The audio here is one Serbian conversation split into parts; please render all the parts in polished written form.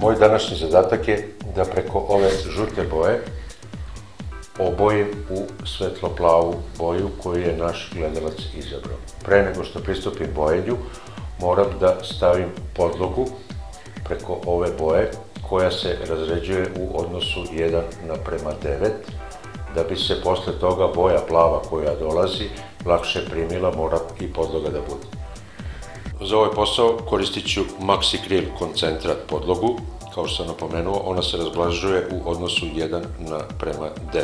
Moj današnji zadatak je da preko ove žute boje obojim u svetlo-plavu boju koju je naš gledalac izabrao. Pre nego što pristupim bojenju, moram da stavim podlogu preko ove boje koja se razređuje u odnosu 1:9, da bi se posle toga boja plava koja dolazi lakše primila, mora i podloga da bude. Za ovaj posao koristit ću Maxikril koncentrat podlogu. Kao što sam napomenuo, ona se razblažuje u odnosu 1:9.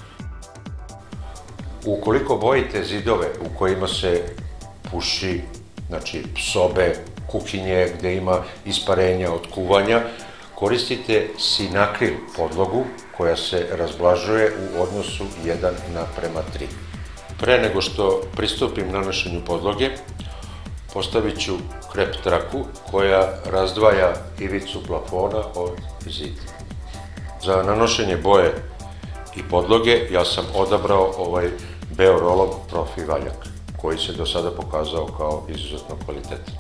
Ukoliko bojite zidove u kojima se puši, znači sobe, kuhinje gde ima isparenja od kuvanja, koristite sinakril podlogu koja se razblažuje u odnosu 1:3. Pre nego što pristupim nanošenju podloge, postavit ću krep traku koja razdvaja ivicu plafona od zida. Za nanošenje boje i podloge ja sam odabrao ovaj Beorolov profi valjak, koji se do sada pokazao kao izuzetno kvalitetan.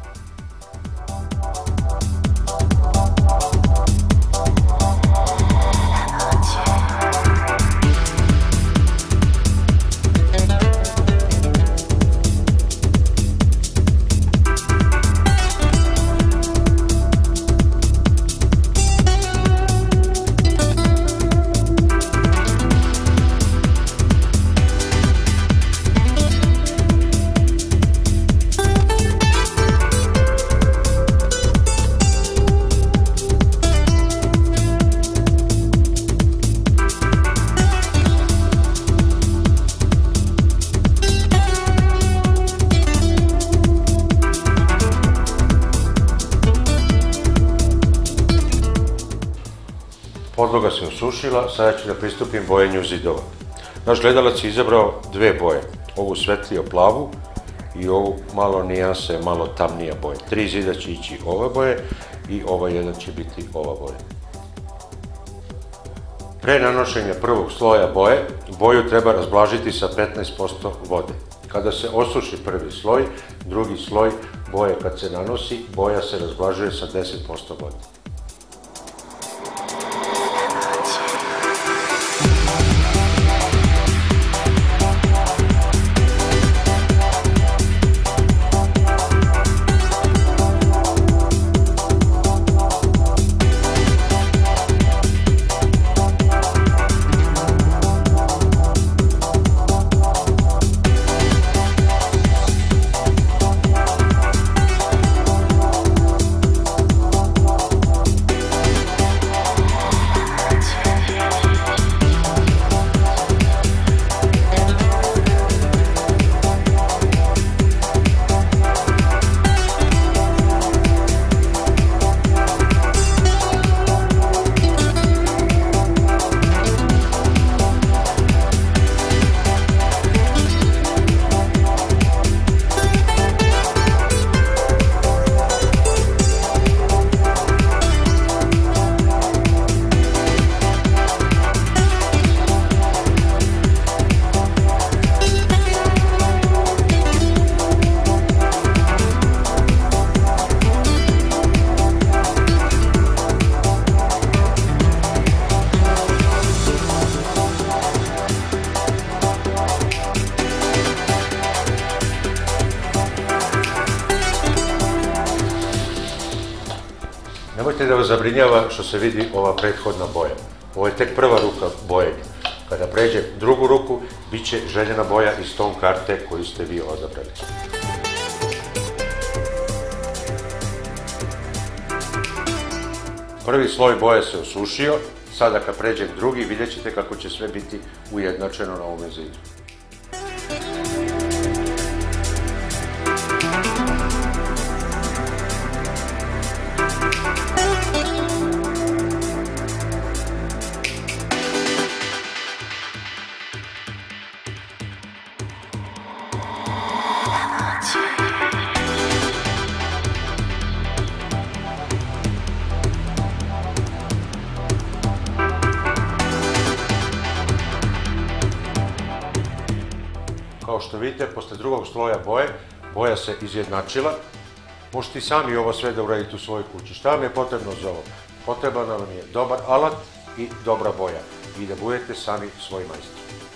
Podloga se osušila, sada ću da pristupim bojenju zidova. Naš gledalac je izabrao dve boje, ovu svetlio plavu i ovu malo nijanse, malo tamnija boja. 3 zida će ići ove boje i ovaj jedan će biti ova boja. Pre nanošenja prvog sloja boje, boju treba razblažiti sa 15% vode. Kada se osuši prvi sloj, drugi sloj boje kad se nanosi, boja se razblažuje sa 10% vode. Nemojte da vas zabrinjava što se vidi ova prethodna boja. Ovo je tek prva ruka bojenja. Kada pređe drugu ruku, bit će željena boja iz ton karte koju ste vi odabrali. Prvi sloj boje se osušio, sada kad pređem drugi, vidjet ćete kako će sve biti ujednačeno na ovome zidu. Kao što vidite, posle drugog sloja boje, boja se izjednačila Možete i sami ovo sve da uradite u svojoj kući. Šta vam je potrebno za ovo? Potreban nam je dobar alat i dobra boja i da budete sami svoj majstor.